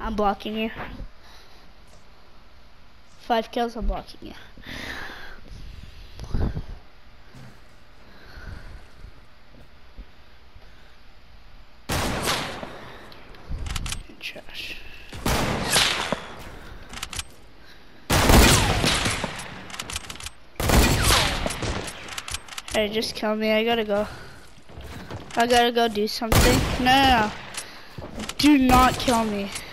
I'm blocking you. 5 kills, I'm blocking you. Trash. Hey, just kill me. I gotta go. I gotta go do something. No. Do not kill me.